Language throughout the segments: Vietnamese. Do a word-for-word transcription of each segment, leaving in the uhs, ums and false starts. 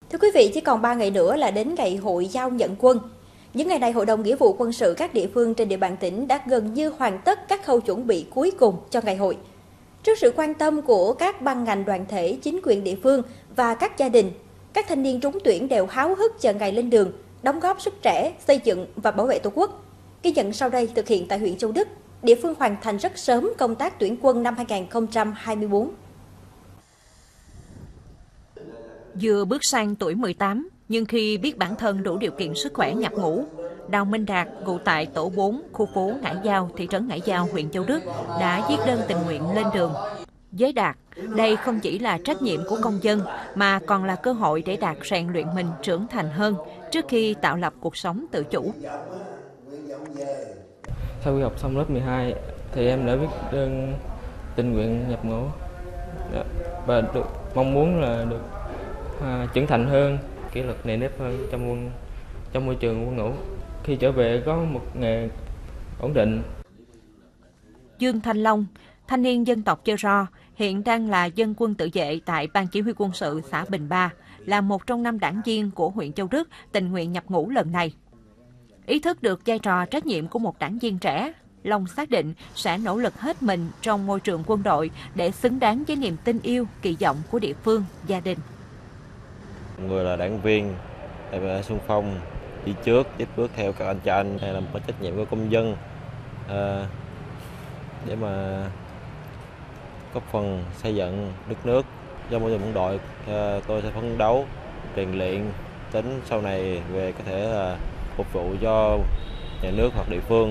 Thưa quý vị, chỉ còn ba ngày nữa là đến ngày hội giao nhận quân. Những ngày này, Hội đồng Nghĩa vụ Quân sự các địa phương trên địa bàn tỉnh đã gần như hoàn tất các khâu chuẩn bị cuối cùng cho ngày hội. Trước sự quan tâm của các ban ngành đoàn thể, chính quyền địa phương và các gia đình, các thanh niên trúng tuyển đều háo hức chờ ngày lên đường, đóng góp sức trẻ, xây dựng và bảo vệ Tổ quốc. Ghi nhận sau đây thực hiện tại huyện Châu Đức, địa phương hoàn thành rất sớm công tác tuyển quân năm hai nghìn không trăm hai mươi tư. Vừa bước sang tuổi mười tám, nhưng khi biết bản thân đủ điều kiện sức khỏe nhập ngũ, Đào Minh Đạt, ngụ tại tổ bốn, khu phố Ngãi Giao, thị trấn Ngãi Giao, huyện Châu Đức, đã viết đơn tình nguyện lên đường. Với Đạt, đây không chỉ là trách nhiệm của công dân, mà còn là cơ hội để Đạt rèn luyện mình trưởng thành hơn trước khi tạo lập cuộc sống tự chủ. Sau khi học xong lớp mười hai, thì em đã viết đơn tình nguyện nhập ngũ và được mong muốn là được à, trưởng thành hơn, kỷ luật nề nếp hơn trong quân trong môi trường quân ngũ. Khi trở về có một nghề ổn định. Dương Thanh Long, thanh niên dân tộc Chơ Ro, hiện đang là dân quân tự vệ tại Ban Chỉ huy Quân sự xã Bình Ba, là một trong năm đảng viên của huyện Châu Đức tình nguyện nhập ngũ lần này. Ý thức được vai trò trách nhiệm của một đảng viên trẻ, Long xác định sẽ nỗ lực hết mình trong môi trường quân đội để xứng đáng với niềm tin yêu, kỳ vọng của địa phương, gia đình. Người là đảng viên, em xung phong đi trước, tiếp bước theo các anh cha anh, hay là một trách nhiệm của công dân à, để mà góp phần xây dựng đất nước. Trong môi trường quân đội, à, tôi sẽ phấn đấu, rèn luyện tính sau này về có thể là phục vụ cho nhà nước hoặc địa phương.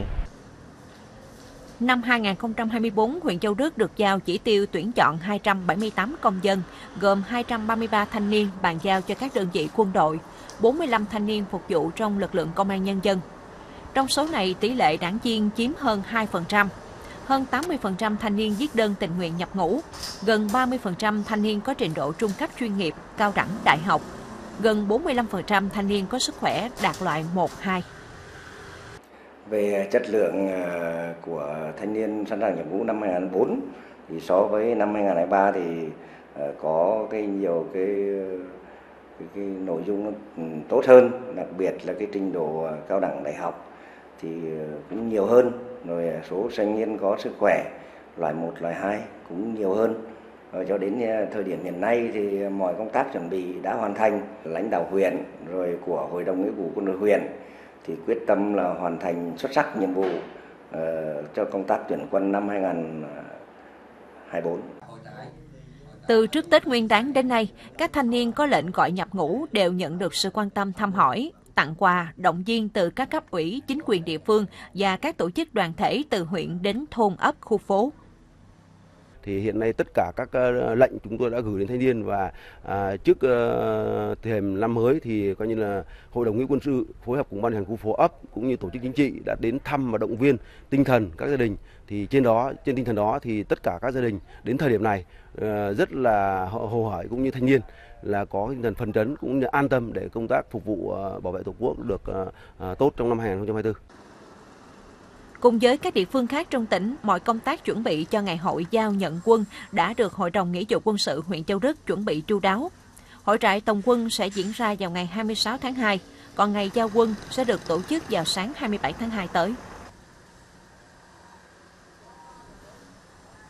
Năm hai nghìn không trăm hai mươi tư, huyện Châu Đức được giao chỉ tiêu tuyển chọn hai trăm bảy mươi tám công dân, gồm hai trăm ba mươi ba thanh niên bàn giao cho các đơn vị quân đội, bốn mươi lăm thanh niên phục vụ trong lực lượng công an nhân dân. Trong số này, tỷ lệ đảng viên chiếm hơn hai phần trăm. Hơn tám mươi phần trăm thanh niên viết đơn tình nguyện nhập ngũ, gần ba mươi phần trăm thanh niên có trình độ trung cấp chuyên nghiệp, cao đẳng, đại học, gần bốn mươi lăm phần trăm thanh niên có sức khỏe đạt loại một, hai. Về chất lượng của thanh niên sẵn sàng nhập ngũ năm hai nghìn không trăm lẻ bốn thì so với năm hai nghìn không trăm lẻ ba thì có cái nhiều cái, cái, cái nội dung tốt hơn, đặc biệt là cái trình độ cao đẳng đại học thì cũng nhiều hơn, rồi số thanh niên có sức khỏe loại một, loại hai cũng nhiều hơn. Rồi cho đến thời điểm hiện nay thì mọi công tác chuẩn bị đã hoàn thành. Lãnh đạo huyện rồi của Hội đồng Nghĩa vụ Quân đội huyện thì quyết tâm là hoàn thành xuất sắc nhiệm vụ uh, cho công tác tuyển quân năm hai nghìn không trăm hai mươi tư. Từ trước Tết Nguyên Đán đến nay, các thanh niên có lệnh gọi nhập ngũ đều nhận được sự quan tâm thăm hỏi, tặng quà, động viên từ các cấp ủy, chính quyền địa phương và các tổ chức đoàn thể từ huyện đến thôn ấp, khu phố. Thì hiện nay tất cả các lệnh chúng tôi đã gửi đến thanh niên, và à, trước uh, thềm năm mới thì coi như là Hội đồng Nghĩa vụ Quân sự phối hợp cùng ban hành khu phố ấp cũng như tổ chức chính trị đã đến thăm và động viên tinh thần các gia đình. Thì trên đó trên tinh thần đó thì tất cả các gia đình đến thời điểm này uh, rất là hồ hởi, cũng như thanh niên là có tinh thần phấn chấn cũng như an tâm để công tác phục vụ uh, bảo vệ Tổ quốc được uh, uh, tốt trong năm hai nghìn không trăm hai mươi tư. Cùng với các địa phương khác trong tỉnh, mọi công tác chuẩn bị cho ngày hội giao nhận quân đã được Hội đồng Nghĩa vụ Quân sự huyện Châu Đức chuẩn bị chu đáo. Hội trại tổng quân sẽ diễn ra vào ngày hai mươi sáu tháng hai, còn ngày giao quân sẽ được tổ chức vào sáng hai mươi bảy tháng hai tới.